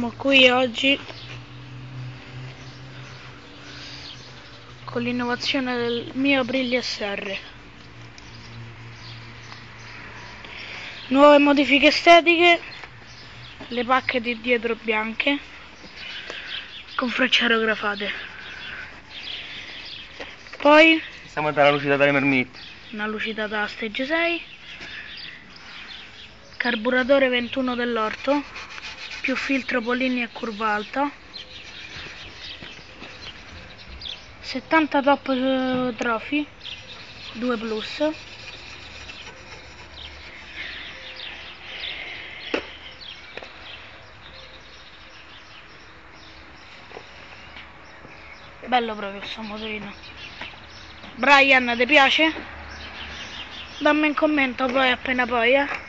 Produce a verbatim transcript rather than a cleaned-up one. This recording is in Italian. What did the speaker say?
Siamo qui oggi con l'innovazione del mio Aprilia S R. Nuove modifiche estetiche, le pacche di dietro bianche con frecce aerografate. Poi stiamo dalla lucidità delle marmitte, una lucidata stage sei, carburatore ventuno dell'orto, più filtro Polini e curva alta, settanta top uh, trophy due plus, bello proprio questo motorino. Brian, ti piace? Dammi un commento poi appena poi, eh.